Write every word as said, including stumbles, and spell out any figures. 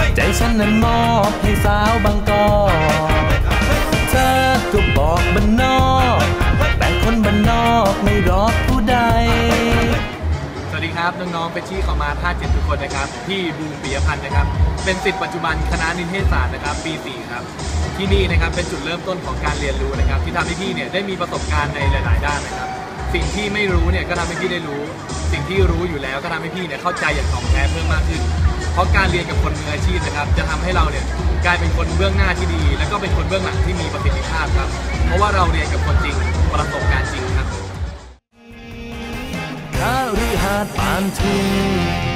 ใจฉันนั้นมอบให้สาวบางกอกเธอก็บอกบ้านนอกแต่คนบ้านนอกไม่รอผู้ใดสวัสดีครับน้องๆเฟชชี่ของมาท่าเจ็ดทุกคนนะครับพี่บูมปิยพันธ์นะครับเป็นศิษย์ปัจจุบันคณะนิเทศศาสตร์นะครับปีสี่ครับที่นี่นะครับเป็นจุดเริ่มต้นของการเรียนรู้นะครับที่ทำให้พี่เนี่ยได้มีประสบการณ์ในหลายๆด้านนะครับสิ่งที่ไม่รู้เนี่ยก็ทำให้พี่ได้รู้สิ่งที่รู้อยู่แล้วก็ทำให้พี่เนี่ยเข้าใจอย่างถ่องแท้เพิ่มมากขึ้นเพราะการเรียนกับคนมืออาชีพนะครับจะทำให้เราเนี่ยกลายเป็นคนเบื้องหน้าที่ดีแล้วก็เป็นคนเบื้องหลังที่มีประสิทธิภาพครับเพราะว่าเราเรียนกับคนจริงประสบการณ์จริงครับคฤหาสน์ปานทุ่ง